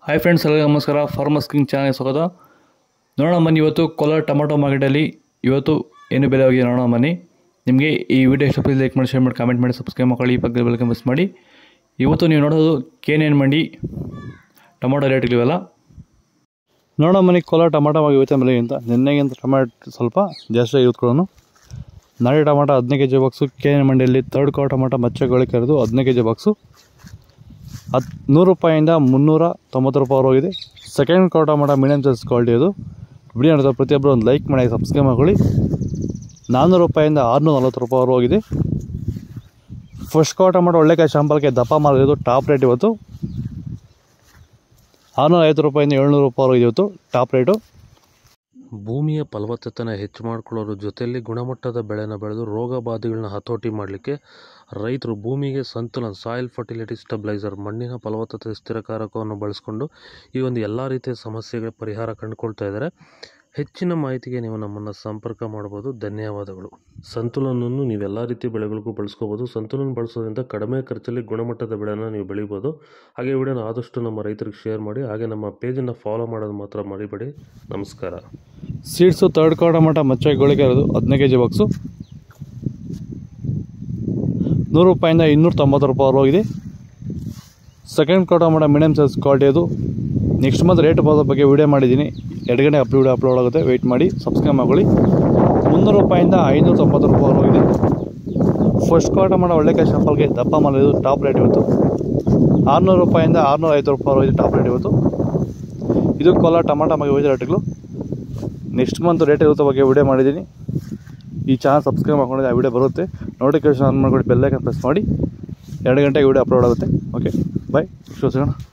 Hi friends, ಎಲ್ಲರಿಗೂ ನಮಸ್ಕಾರ. Farmers king ಚಾನಲ್ಗೆ ಸ್ವಾಗತ. ನೋಡೋಣ ಬನ್ನಿ, ಇವತ್ತು ಕೋಲಾರ ಟೊಮಾಟೊ ಮಾರ್ಕೆಟಲ್ಲಿ ಇವತ್ತು ಏನು ಬೆಲೆ ಹೋಗಿದೆ ನೋಡೋಣ ಬನ್ನಿ. ನಿಮಗೆ ಈ ವಿಡಿಯೋ ಇಷ್ಟ ಪ್ಲೀಸ್ ಲೈಕ್ ಮಾಡಿ, ಶೇರ್ ಮಾಡಿ, ಕಾಮೆಂಟ್ ಮಾಡಿ, ಸಬ್ಸ್ಕ್ರೈಬ್ ಮಾಡಿ, ಈ ಪಕ್ಕದ ಬೆಲ್ ಮಿಸ್ ಮಾಡಿ. ಇವತ್ತು ನೀವು ನೋಡೋದು KNN ಮಂಡಿ ಟೊಮಾಟೊ ರೇಟ್ಗಳಿವೆಲ್ಲ ನೋಡೋಣ ಬನ್ನಿ. ಕೋಲಾರ ಟೊಮಾಟೊ ಇವತ್ತಿನ ಬೆಲೆಗಿಂತ ನಿನ್ನೆಗಿಂತ ಟೊಮಾಟೊ ಸ್ವಲ್ಪ ಜಾಸ್ತಿ ಆಗಿರೋದು. ನಾಳೆ ಟೊಮಾಟೊ 15 kg ಬಾಕ್ಸು KNN ಮಂಡಿಯಲ್ಲಿ. ಥರ್ಡ್ ಕಾರ್ ಟೊಮಾಟೊ ಮಚ್ಚೆಗಳು ಕರೆದು 15 kg ಬಾಕ್ಸು 100 ರೂಪಾಯಿಂದ 390 ರೂಪಾಯಿ ಹೋಗಿದೆ. Second car tomato medium size quality ಅದು. ವಿಡಿಯೋ ನೋಡಿದ ಪ್ರತಿಯೊಬ್ಬರು ಒಂದು ಲೈಕ್ ಮಾಡಿ, ಸಬ್ಸ್ಕ್ರೈಬ್ ಮಾಡ್ಕೊಳ್ಳಿ. 400 ರೂಪಾಯಿಂದ 640 ರೂಪಾಯಿ ಹೋಗಿದೆ. ಫಸ್ಟ್ ಕಾರ್ ಟೊಮಾಟೊ ಒಳ್ಳೆಕಾಯಿ ಶಾಂಪಲ್ಗೆ ದಪ್ಪ ಮಾರಿದ್ದು ಟಾಪ್ ರೇಟ್ ಇವತ್ತು 650 ರೂಪಾಯಿಂದ 700 ರೂಪಾಯಿ ಹೋಗಿದೆ ಇವತ್ತು ಟಾಪ್ ರೇಟು. ಭೂಮಿಯ ಫಲವತ್ತತೆನ ಹೆಚ್ಚು ಮಾಡಿಕೊಳ್ಳೋದ್ರ ಜೊತೆಯಲ್ಲಿ ಗುಣಮಟ್ಟದ ಬೆಳೆನ ಬೆಳೆದು ರೋಗ ಬಾಧೆಗಳನ್ನ ಹತೋಟಿ ಮಾಡಲಿಕ್ಕೆ ರೈತರು ಭೂಮಿಗೆ ಸಂತುಲನ ಸಾಯಿಲ್ ಫರ್ಟಿಲಿಟಿ ಸ್ಟೆಬಿಲೈಸರ್ ಮಣ್ಣಿನ ಫಲವತ್ತತೆ ಸ್ಥಿರಕಾರಕವನ್ನು ಬಳಸಿಕೊಂಡು ಈ ಒಂದು ಎಲ್ಲ ರೀತಿಯ ಸಮಸ್ಯೆಗಳ ಪರಿಹಾರ ಕಂಡುಕೊಳ್ತಾ ಇದ್ದಾರೆ. ಹೆಚ್ಚಿನ ಮಾಹಿತಿಗೆ ನೀವು ನಮ್ಮನ್ನು ಸಂಪರ್ಕ ಮಾಡ್ಬೋದು. ಧನ್ಯವಾದಗಳು. ಸಂತುಲನವನ್ನು ನೀವೆಲ್ಲ ರೀತಿಯ ಬೆಳೆಗಳಿಗೂ ಬಳಸ್ಕೋಬೋದು. ಸಂತುಲನ ಬಳಸೋದ್ರಿಂದ ಕಡಿಮೆ ಖರ್ಚಲ್ಲಿ ಗುಣಮಟ್ಟದ ಬೆಳೆನ ನೀವು ಬೆಳಿಬೋದು. ಹಾಗೆ ವಿಡಿಯೋನ ಆದಷ್ಟು ನಮ್ಮ ರೈತರಿಗೆ ಶೇರ್ ಮಾಡಿ. ಹಾಗೆ ನಮ್ಮ ಪೇಜನ್ನು ಫಾಲೋ ಮಾಡೋದು ಮಾತ್ರ ಮರಿಬೇಡಿ. ನಮಸ್ಕಾರ. ಸೀಡ್ಸು ಥರ್ಡ್ ಕಾರ್ ಟೊಮಾಟೊ ಮಚ್ಚೆಗಳಿಗೆ ಇರೋದು 15 kg ಬಾಕ್ಸು 100 ರೂಪಾಯಿಂದ 290 ರೂಪಾಯಿ ಹೋಗಿದೆ. Second car tomato medium size quality ಅದು. ನೆಕ್ಸ್ಟ್ ಮಂತ್ ರೇಟ್ ಬರೋದ್ರ ಬಗ್ಗೆ ವಿಡಿಯೋ ಮಾಡಿದ್ದೀನಿ. 2 ಗಂಟೆ ಅಪ್ಲೋಡ್ ಆಗುತ್ತೆ, ವೆಯ್ಟ್ ಮಾಡಿ, ಸಬ್ಸ್ಕ್ರೈಬ್ ಮಾಡ್ಕೊಳ್ಳಿ. 300 ರೂಪಾಯಿಂದ 590 ರೂಪಾಯಿ ಹೋಗಿದೆ. ಫಸ್ಟ್ ಕಾರ್ ಟೊಮಾಟೊ ಒಳ್ಳೆಕಾಯಿ ಶಾಂಪಲ್ಗೆ ದಪ್ಪ ಮಾಡಿದ್ದು ಟಾಪ್ ರೇಟ್ ಇವತ್ತು 600 ರೂಪಾಯಿಂದ 650 ರೂಪಾಯಿ ಹೋಗಿದೆ ಟಾಪ್ ರೇಟ್ ಇವತ್ತು. ಇದು ಕೋಲಾರ ಟೊಮಾಟೊ ಬಗ್ಗೆ ಹೋಗಿದೆ ರೇಟ್ಗಳು. ನೆಕ್ಸ್ಟ್ ಮಂತ್ ರೇಟ್ ಇರುತ್ತೆ ಬಗ್ಗೆ ವಿಡಿಯೋ ಮಾಡಿದ್ದೀನಿ. ಈ ಚಾನಲ್ ಸಬ್ಸ್ಕ್ರೈಬ್ ಮಾಡ್ಕೊಂಡಿದ್ದೆ, ಆ ವಿಡಿಯೋ ಬರುತ್ತೆ. ನೋಟಿಫಿಕೇಶನ್ ಆನ್ ಮಾಡ್ಕೊಂಡು ಬೆಲ್ ಐಕಾನ್ ಪ್ರೆಸ್ ಮಾಡಿ. 2 ಗಂಟೆಗೆ ವಿಡಿಯೋ ಅಪ್ಲೋಡ್ ಆಗುತ್ತೆ. Okay, bye. ಸಿಗೋಣ.